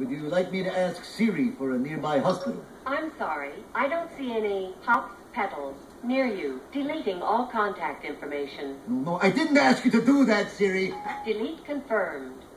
Would you like me to ask Siri for a nearby hospital? I'm sorry. I don't see any hops petals near you. Deleting all contact information. No, I didn't ask you to do that, Siri. Delete confirmed.